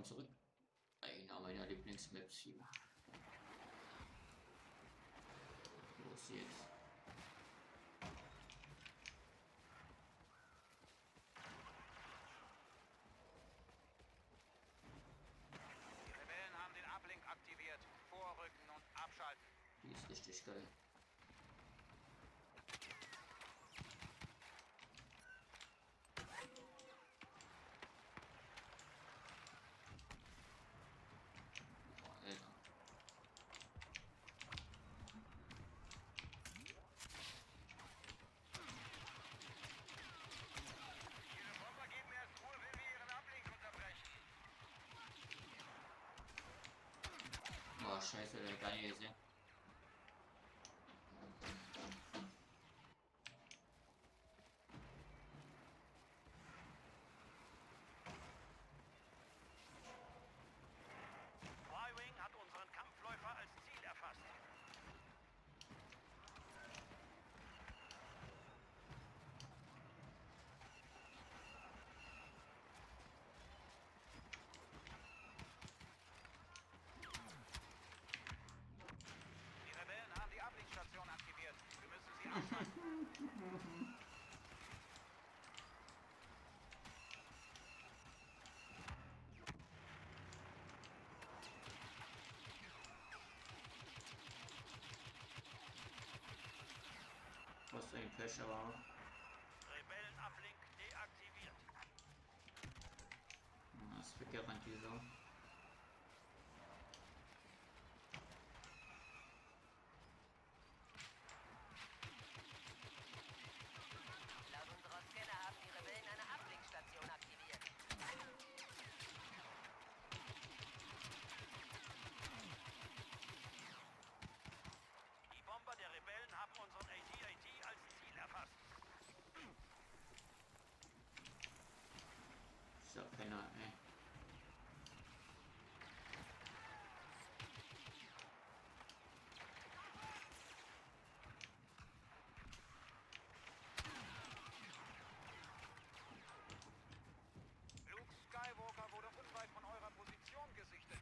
willkommen zurück. Einer meiner Lieblingsmaps hier. Los jetzt. Die Rebellen haben den Uplink aktiviert. Vorrücken und abschalten. Die ist richtig geil. Boah, Alter. Ihre Bomber geben erst Ruhe, wenn wir ihren Uplink unterbrechen. Boah, scheiße, der gar nicht gesehen. Y-Wing hat unseren Kampfläufer als Ziel erfasst. Die Rebellen haben die Uplink-Station aktiviert. Wir müssen sie abschalten. Was ein Pech, aber Rebellen-Uplink deaktiviert. das wird gerannt, die Sau. Laut unserer Scanner haben die Rebellen eine Ablinkstation aktiviert. Die Bomber der Rebellen haben unseren AT-AT als Ziel erfasst. Ist ja keiner, ey. Luke Skywalker wurde unweit von eurer Position gesichtet.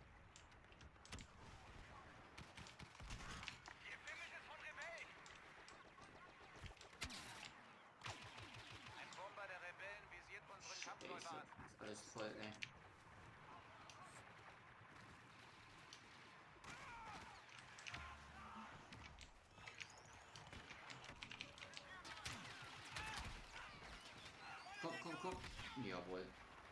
Ihr Bimmel ist von Rebellen! Ein Bomber der Rebellen visiert unseren Kampfläufer an. Scheiße, ist alles voll, ey. Komm, komm, komm. Jawohl.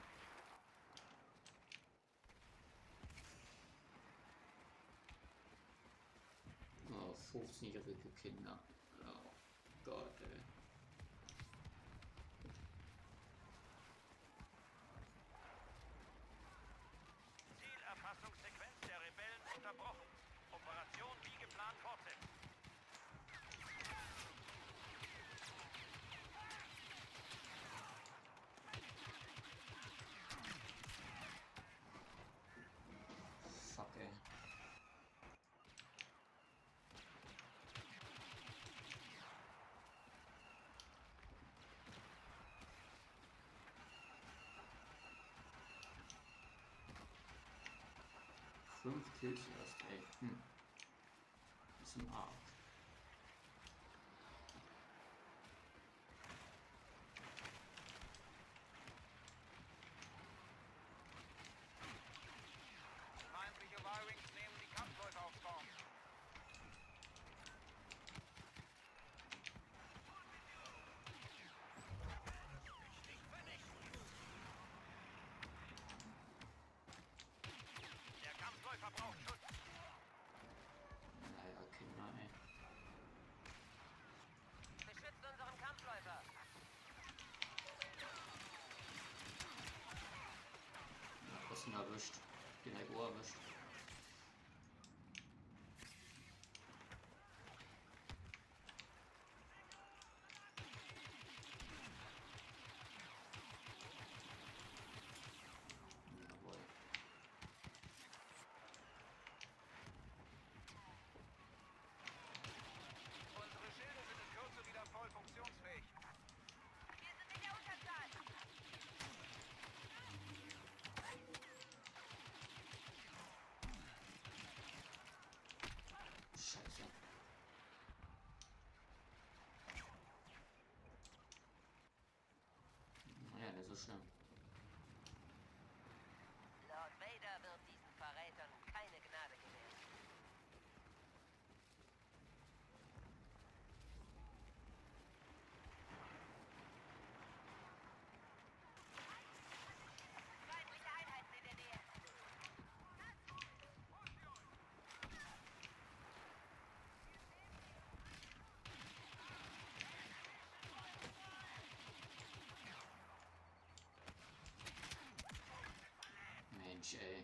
Oh, 15-jährige Kinder. Oh Gott, ey. Zielerfassungssequenz der Rebellen unterbrochen. Operation wie geplant fortsetzen. Fuck, ey. Fünf Kills erst, ey. Bisschen arg. Feindliche Y-Wings nehmen die Kampfläufer aufs Korn. Der Kampfläufer braucht Schutz. Leider Kinder, ey. Beschützt unseren Kampfläufer. Was ihn erwischt. Den Ego erwischt. Jawohl. Unsere Schilde sind in Kürze wieder voll funktionsfähig. Wir sind in der Unterzahl. so schlimm. Lord Vader wird diesen Verrätern keine Gnade gewähren. Feindliche Einheiten in der Nähe. Mensch, ey.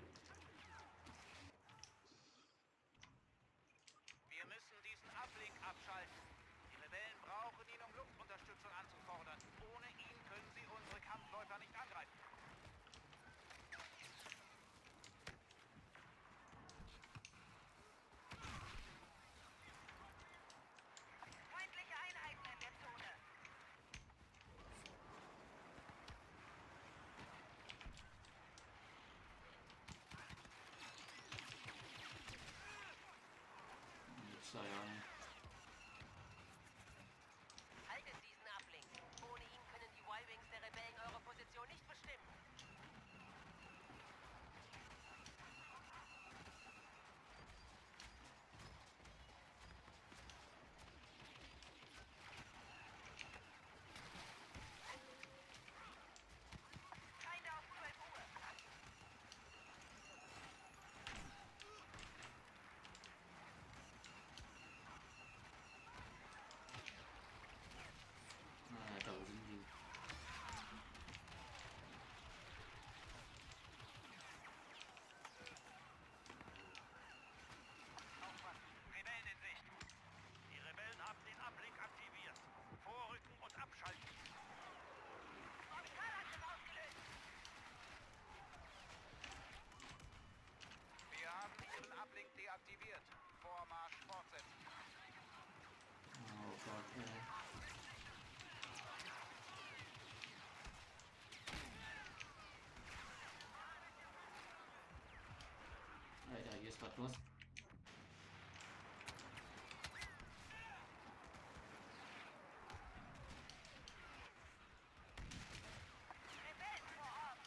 Wir müssen diesen Uplink abschalten. Die Rebellen brauchen ihn, um Luftunterstützung anzufordern. Ohne ihn können sie unsere Kampfläufer nicht angreifen. Feindliche Einheiten in der Zone. Nix da ja. Haltet diesen Uplink. Ohne ihn können die Y-Wings der Rebellen eure Position nicht bestimmen. Feinde auf 12 Uhr. Da sind die. Aufpassen. Rebellen in Sicht. Die Rebellen haben den Uplink aktiviert. Vorrücken und abschalten. Orbitalangriff ausgelöst. Wir haben ihren Uplink deaktiviert. Vormarsch fortsetzen. Oh Gott, ey. Alter, hier ist was los. Rebellen vor Ort.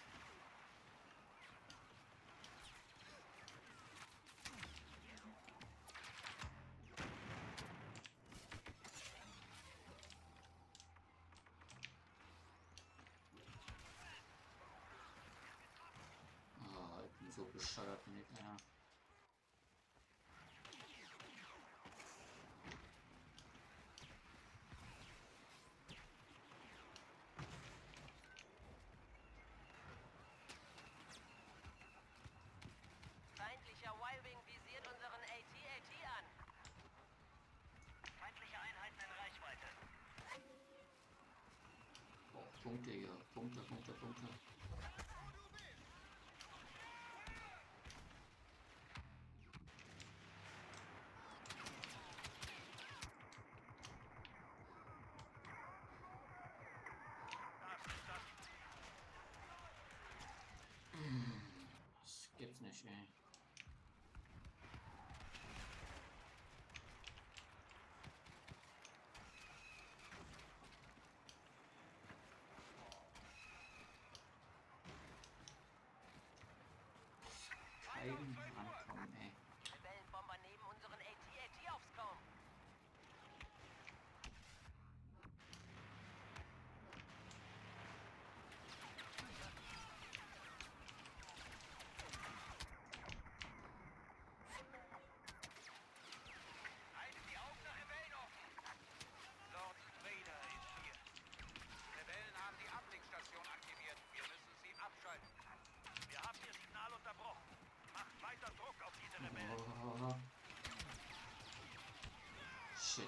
Oh, ich bin so bescheuert, bin ich, ja. Feindlicher Y-Wing visiert unseren AT-AT an. Feindliche Einheiten in Reichweite. Oh, Punkte hier. Punkte, Punkte, Punkte. Das gibt's nicht, ey. Kein Ankommen, ey. Rebellenbomber nehmen unseren AT-AT aufs Korn. Haltet die Augen nach Rebellen offen. Lord Vader ist hier. Rebellen haben die Ablinkstation aktiviert. Wir müssen sie abschalten. Wir haben ihr Signal unterbrochen. Macht weiter Druck auf diese Rebellen. Oh. Shit.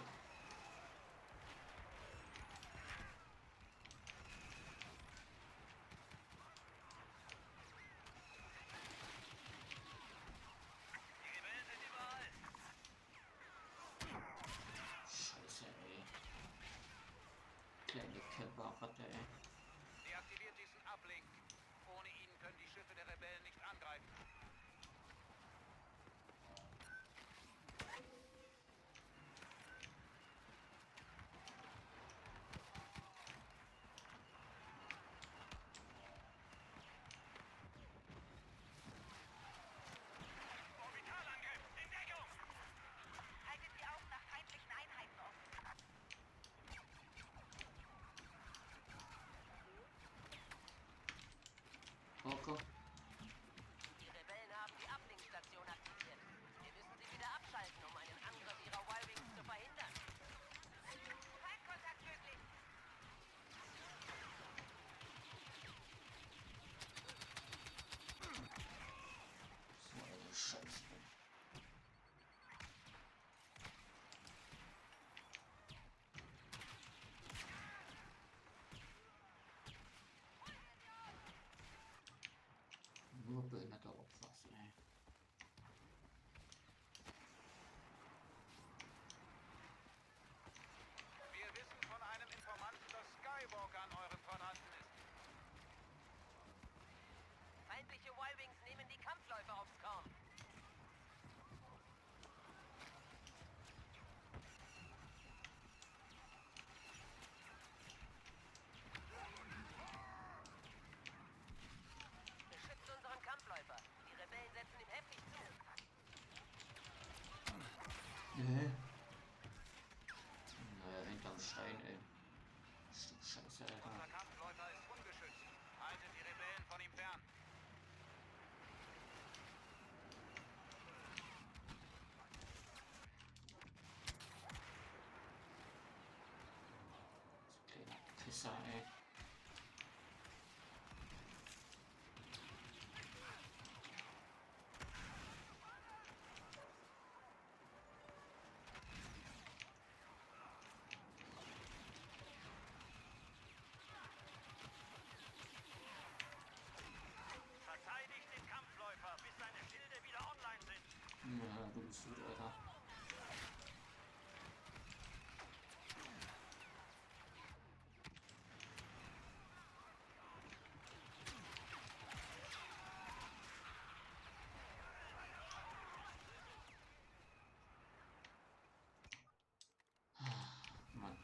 Die Rebellen sind überall. Scheiße, ey. Kleine Camper-Ratte, ey. Deaktiviert diesen Uplink. Ohne ihn können die Schiffe der Rebellen nicht angreifen. behinderter Opfer, ey. Wir wissen von einem Informanten, dass Skywalker an eurem Quadranten ist. Feindliche Y-Wings nehmen die Kampfläufer aufs Korn. Beschützt unseren Kampfläufer. Die Rebellen setzen ihm heftig zu. Naja, hinterm Stein, ey. Stück Scheiße, Unser Alter. Kampfläufer ist ungeschützt. Haltet die Rebellen von ihm fern. Kleiner Pisser, ey. Verteidigt den Kampfläufer, bis seine Schilde wieder online sind. Ja, du bist gut, Alter. Mann.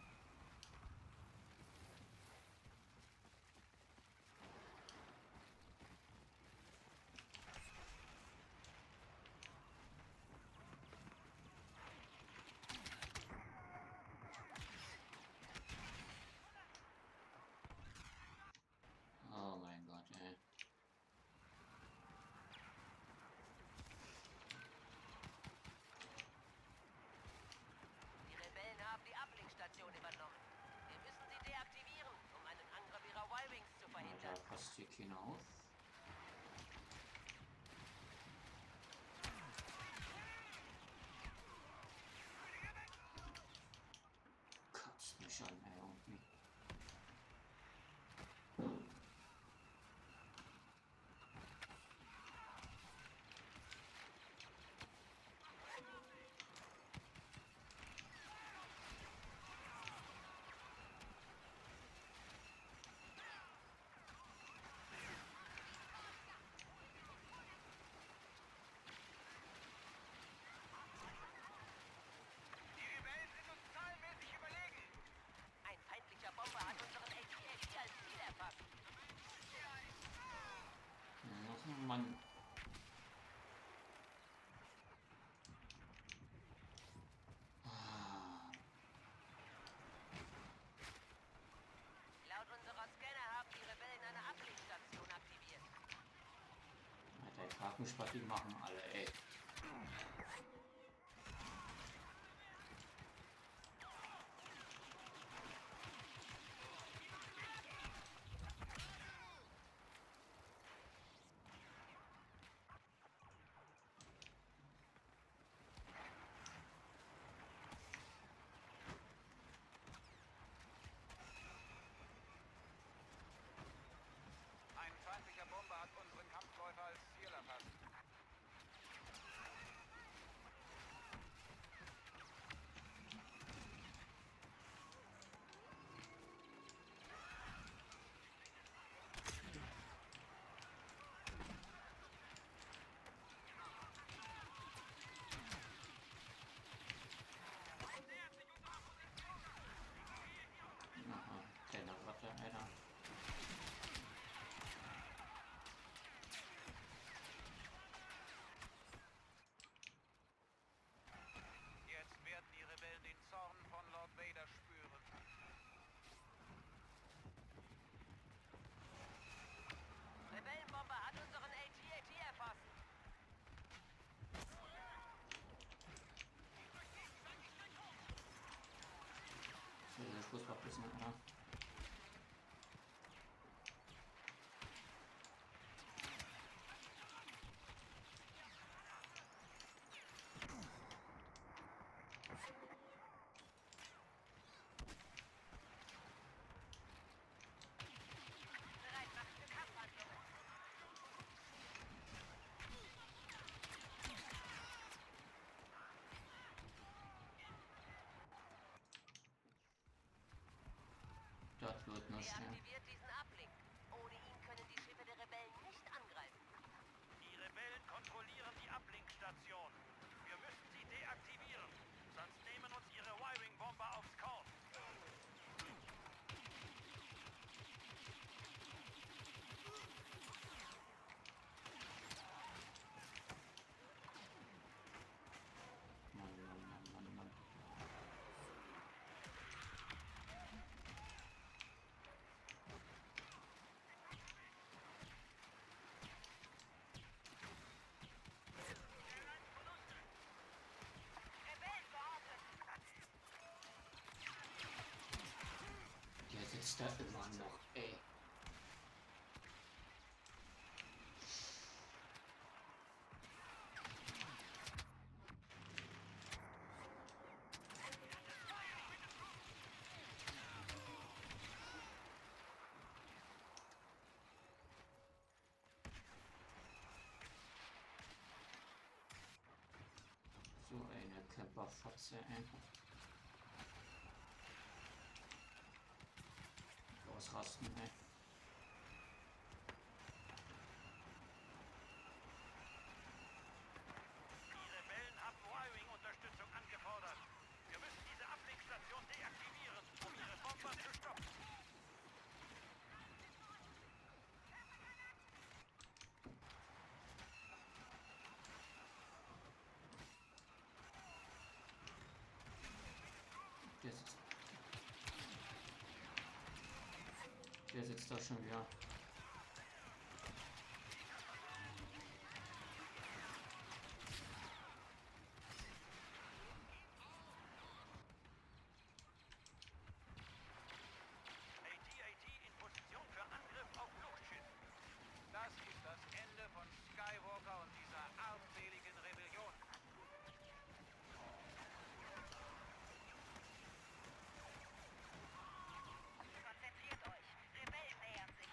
Oh mein Gott, ey. Die Rebellen haben die Ablinkstation übernommen. Wir müssen sie deaktivieren, um einen Angriff ihrer Y-Wings zu Da verhindern. passt hier keiner auf. Kotzt mich an, ey, irgendwie. Die Rebellen sind uns zahlenmäßig überlegen. Ein feindlicher Bomber hat unseren AT-AT als Ziel erfasst. Ach Mann. Ah, Laut unserer Scanner haben die Rebellen eine Ablinkstation aktiviert. Alter, ich frag mich, was die machen alle, ey. Ein feindlicher Bomber hat unseren Kampfläufer als Ziel erfasst. wird nicht, ja. Deaktiviert diesen Uplink. Ohne ihn können die Schiffe der Rebellen nicht angreifen. Die Rebellen kontrollieren die Ablinkstation. Wir müssen sie deaktivieren, sonst nehmen uns ihre Wiring-Bomber aufs Korn. Mann, Mann, Mann, Mann, Mann. Rebellen verortet. Der sitzt da immer noch, ey. So eine Camperfotze, ey. Ausrasten, ey. Die Rebellen haben Wiring-Unterstützung angefordert. Wir müssen diese Ablinkstation deaktivieren, um ihre Bomber zu stoppen. Der sitzt. Der sitzt da schon wieder. AT-AT in Position für Angriff auf Luftschiff. Das ist das Ende von Skywalker und dieser armseligen Rebellion. Konzentriert euch. Rebellen nähern sich.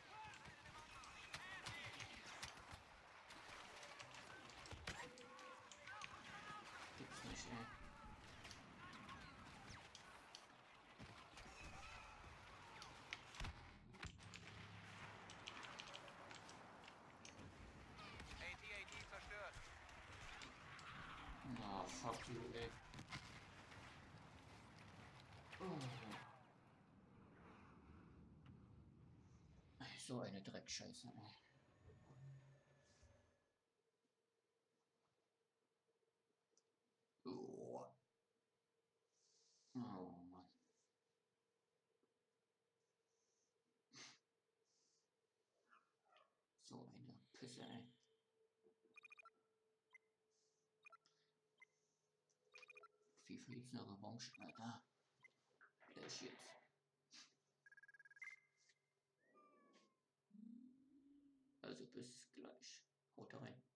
Gibt's nicht, ey. AT-AT zerstört. Ah, fuck you, ey. Oh. So eine Dreckscheiße, ey. Oh. Oh Mann. So eine Pisse, ey. Wie viel gibt's noch Revanche, Alter? Gleich jetzt. Also bis gleich. Haut rein.